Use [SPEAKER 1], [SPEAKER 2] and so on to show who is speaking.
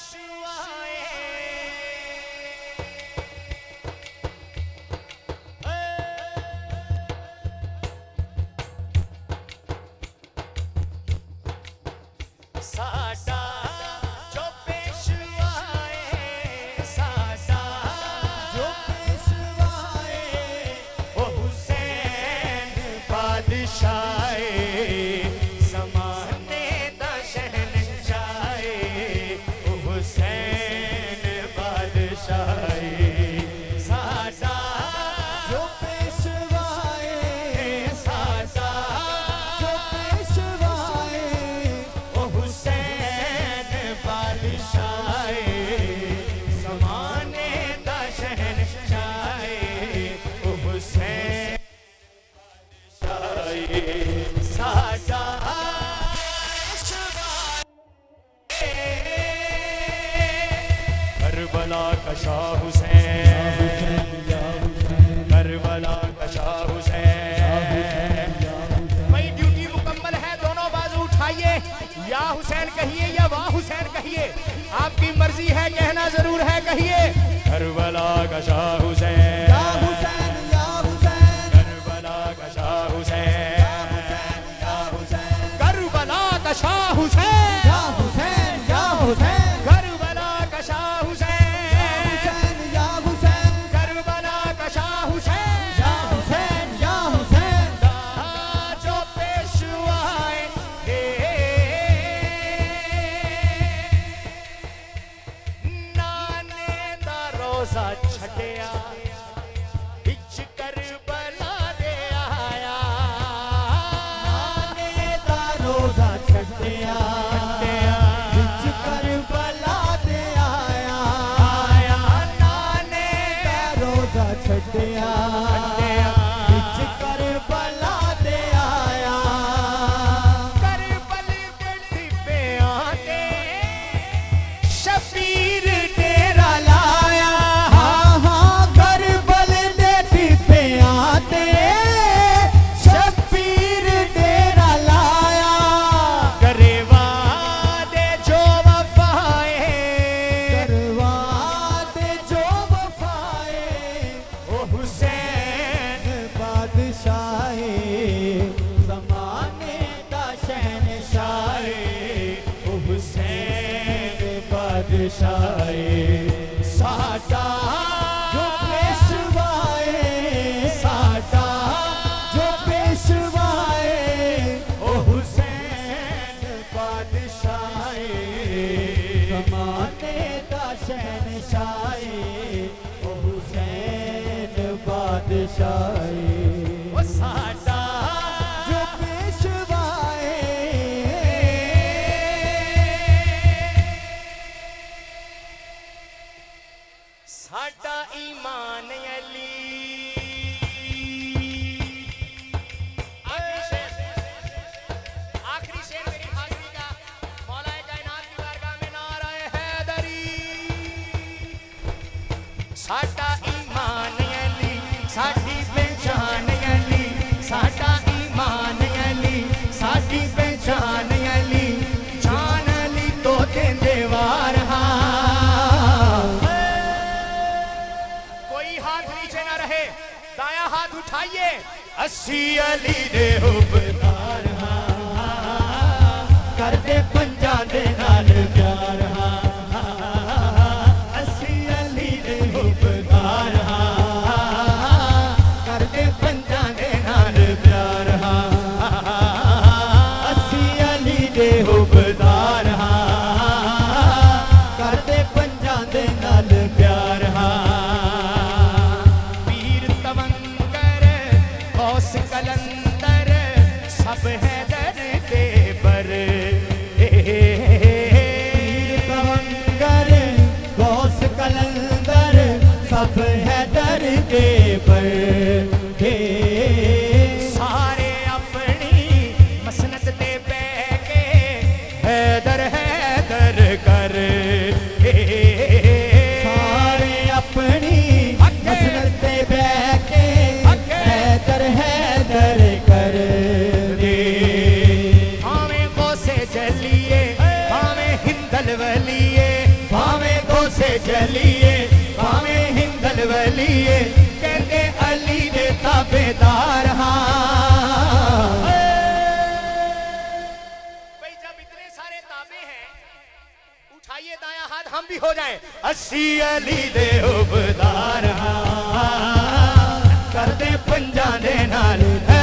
[SPEAKER 1] Karbala का Shah Hussain, Karbala का शाह हुसैन। भाई ड्यूटी मुकम्मल है, दोनों बाजू उठाइए, या हुसैन कहिए या वाह हुसैन कहिए, आपकी मर्जी है, कहना जरूर है, कहिए करबला का शाह हुसैन, या हुसैन, या हुसैन, करबला का शाह हुसैन, या हुसैन, या हुसैन, करबला का शाह हुसैन, या हुसैन, या हुसैन, करबला का शाह छटिया बिच करबला दे आया, नाने दा रोजा छटिया बिच करबला दे आया, आया नाने दा रोजा छटिया बिच करबला दे आया, करबल दे टिब्बियां ते शबीर डेरा लाया, साडा जो पेशवाए, साडा जो पेशवाए, ओ हुसैन बादशाहे, ज़माने दा शहनशाहे, ओ हुसैन बादशाहे, ओ साडा जो पेशवाए, साडा ईमान अली। आखिरी शेर मेरी हाजिरी का, मौलाए कायनात की बारगाह में नाराए हैदरी। साडा ईमान अली, साडी पहचान अली, साडा ईमान अली, साडी पहचान अली, जान अली तो देंदे वार दाया हाथ उठाइए, अस्सी अली दे हुब्बदार कर दे पंजा दे नाल प्यार, अस्सी अली दे हुब्बदार कर दे पंजा दे नाल प्यार, अस्सी अली दे हुब्बदार कर दे पंजा दे नाल प्यार, कलंदर सब है दर के बर, कलंदर गौस कलंदर सब है दर के बर, सारे अपनी मसनद ते बैके हैदर हैदर कर, सारे अपनी मसनद ते बैके हैदर हैदर कर दे, भावें गौसे जलिए, भावें हिंदल वलिए, अलीए भावे हिंदल वलीए कहते अली दे ताबेदार हाँ। भाई जब इतने सारे ताबे हैं उठाइए दाया हाथ हम भी हो जाएं। अस्सी अली दे उबदार हाँ करते पंजा दे नाल